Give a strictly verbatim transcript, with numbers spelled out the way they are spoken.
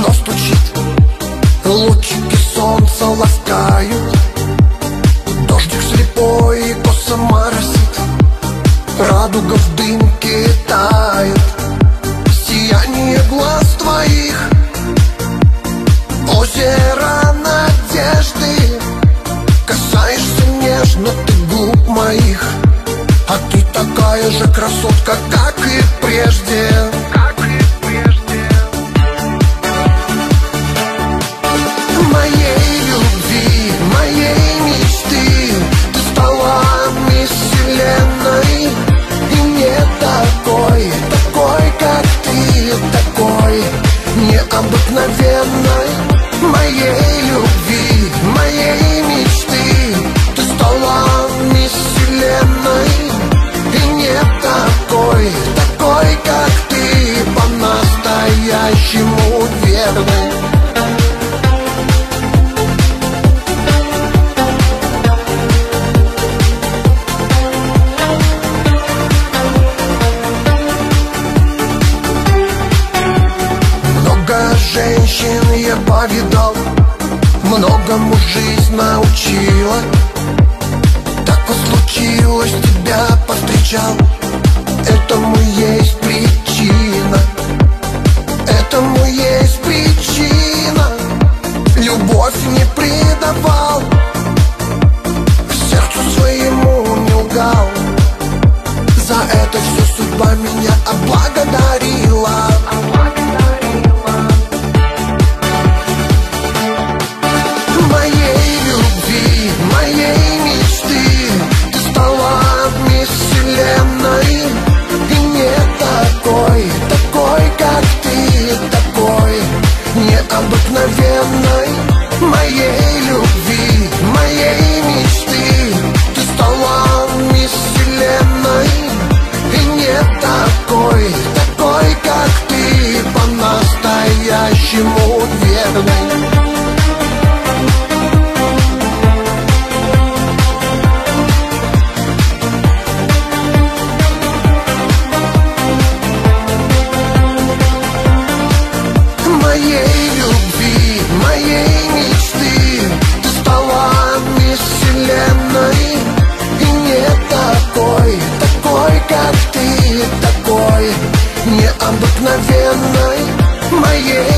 окно стучит, лучики солнца ласкают. Дождик слепой и косо моросит, радуга в дымке тает. Сияние глаз твоих, озеро надежды. Касаешься нежно ты губ моих, а ты такая же красотка, как и прежде. Как и прежде. Моей любви, моей мечты, ты стала мисс Вселенной. И не такой, такой, как ты, такой необыкновенной. Моей любви, моей мечты, ты стала мисс Вселенной. И не такой, такой, как ты, по-настоящему верный. Много женщин я повидал, многому жизнь научила. Так вот случилось, тебя повстречал. Этому есть причина, этому есть причина. Любовь не предавал, сердцу своему не лгал. За это все судьба меня облагодарила. Моей любви, моей мечты, ты стала мисс Вселенной. И не такой, такой, как ты, такой необыкновенной. Моей любви, моей мечты, ты стала мисс Вселенной. И не такой, такой, как ты, по-настоящему верный. Моей любви, моей мечты, ты стала мисс Вселенной. И не такой, такой, как ты, такой необыкновенной. Моей